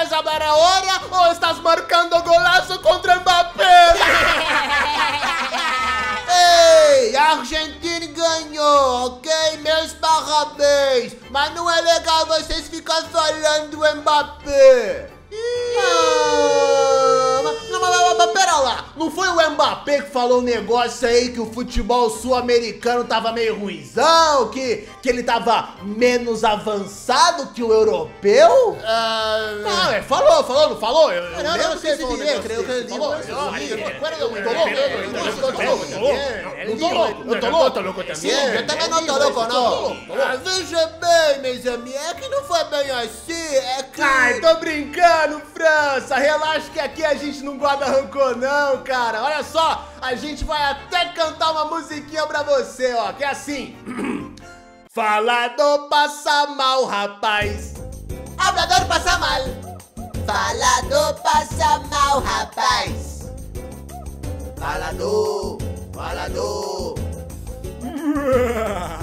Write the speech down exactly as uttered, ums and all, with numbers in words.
¿quieres hablar ahora o estás marcando golaço contra Mbappé? Ei, a Argentina ganhou, ok? Meus parabéns. Mas não é legal vocês ficarem falando do Mbappé. Ah, mas, não, mas, mas pera lá, não foi o Mbappé que falou um negócio aí que o futebol sul-americano tava meio ruizão, que, que ele tava menos avançado que o europeu? Ah, não, é, falou, falou, não falou? Eu, eu não, não, sei se dizer, creio que ele falou. dijo. Eu tô louco, eu tô louco, eu tô louco também. Eu também não tô louco, não. Veja bem, meus amigos, é que não foi bem assim, é que... Ai, tô brincando, França, relaxa que aqui a gente não guarda rancor não, cara. Olha só, a gente vai até cantar uma musiquinha pra você, ó, que é assim. Falador passa mal, rapaz. Hablador passa mal. Falador passa mal, rapaz. Falador, falador.